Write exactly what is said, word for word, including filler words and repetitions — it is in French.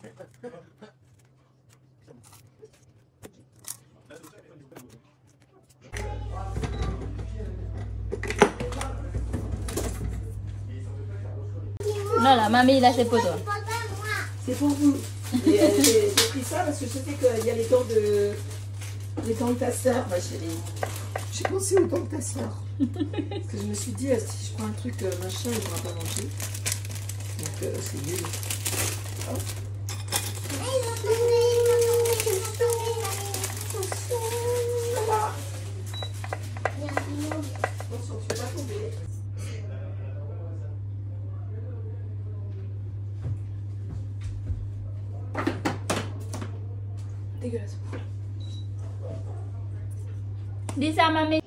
Non, la mamie, là, c'est pour toi. C'est pour vous. Et, euh, J'ai pris ça parce que je sais qu'il y a les temps de, les temps de ta soeur, ma chérie. J'ai pensé au temps de ta soeur. Parce que je me suis dit, euh, si je prends un truc euh, machin, il ne pourra pas manger. Donc euh, c'est nul. Hop. Voilà. Attention, tu ne vas pas tomber. Dégueulasse. Dis ça, mamie.